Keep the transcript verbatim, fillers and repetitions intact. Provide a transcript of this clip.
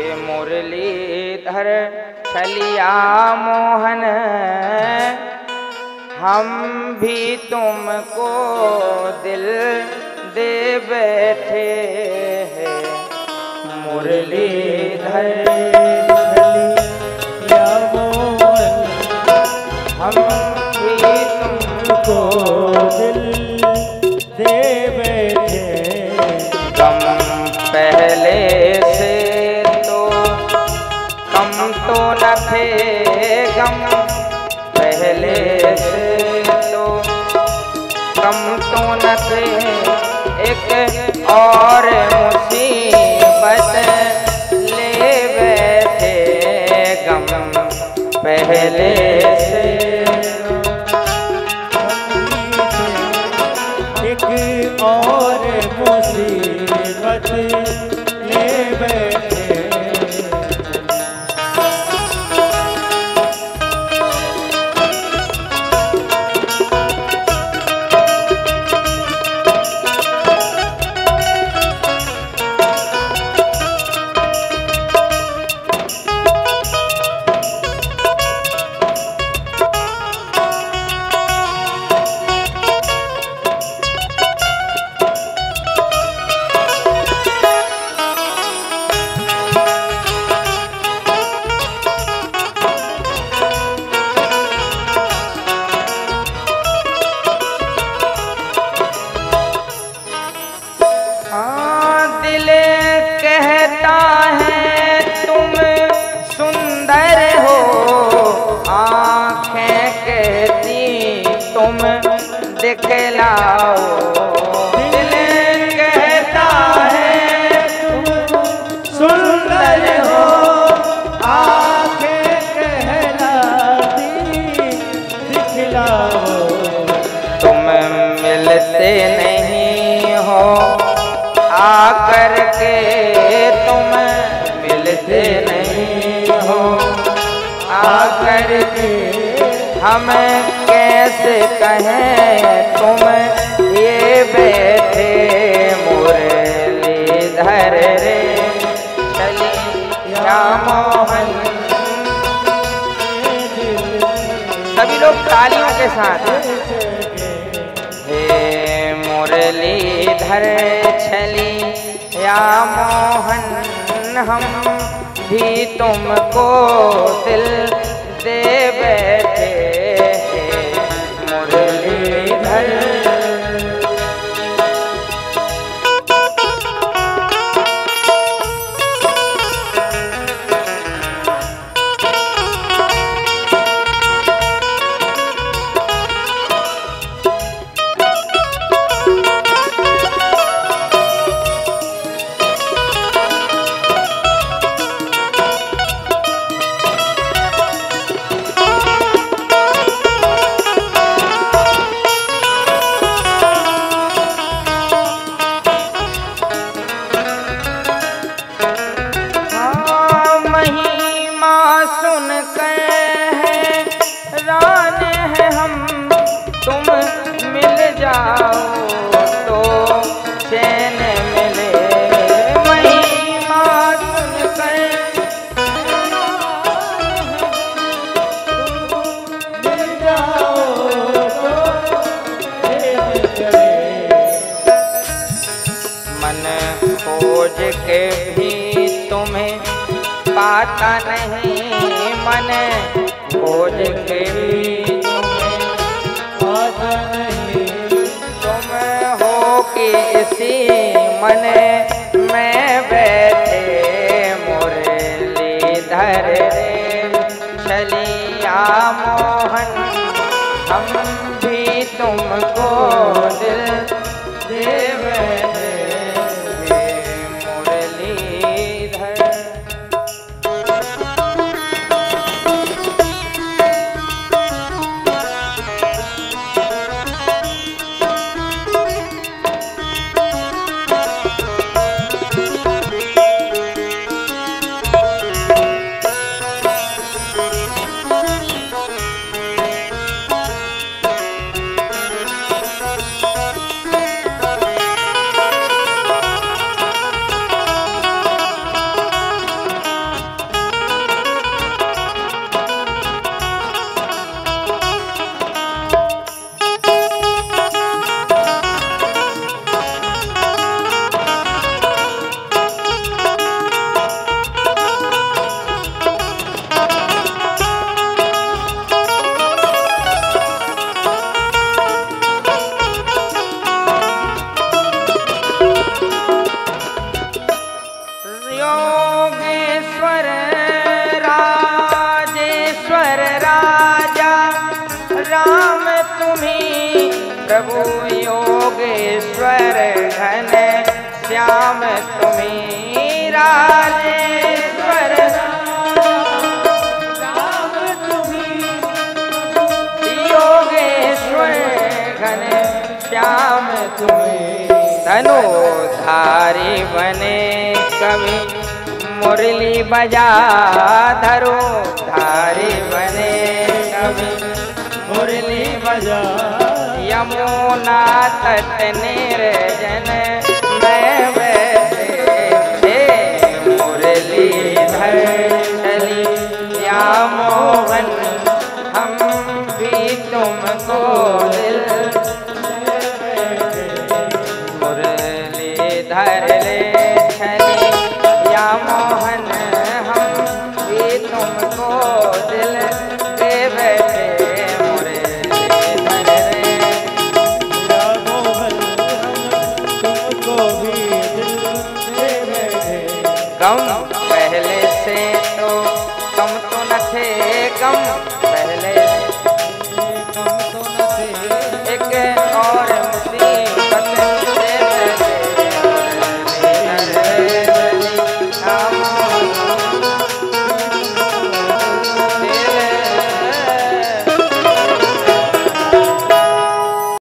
मुरलीधर छलिया मोहन हम भी तुमको दिल दे बैठे हैं। मुरलीधर छलिया मोहन हम भी तुमको दिल दे बैठे। गम पहले से तो कम तो न थे, गम पहले से तो कम तो न थे, एक और मुसीबत ले बैठे। गम पहले से एक और मुसीबत ले बैठे। दिखलाओ दिल कहता है तुम सुंदर हो, आंखें कहलाती दिखलाओ। तुम मिलते नहीं हो आकर के, तुम मिलते नहीं हो आकर के। हमें कैसे कहें तुम ये बैठे। मुरलीधर रे छलिया मोहन। सभी लोग तालियों के साथ। हे मुरलीधर छलिया मोहन हम भी तुमको दिल दे बैठे। मुरलीधर के भी तुम्हें पाता नहीं। मन खोज के भी तुम्हें पाता नहीं। तुम हो कि इसी मन में बैठे। मुरलीधर रे छलिया मोहन हम भी तुमको दिल दे बैठे। राजेश्वर राजेश्वर राजा राम तुम्ही प्रभु योगेश्वर घन श्याम तुम्ही राजेश्वर राम तुम्ही योगेश्वर घन श्याम तुम्ही धनुधारी बने कवि मुरली बजा धरो धारी बने कवि मुरली बजा यमुना तट निर्जन में बैठे मुरली धर चली या मोहन हम भी तुमको दिल मुरली धर ले चली या मोहन हम भी तुमको दिल दे बैठे मुरली धर ले या मोहन तुमको भी दिल दे बैठे। गम पहले से तो कम तो न थे गम पहले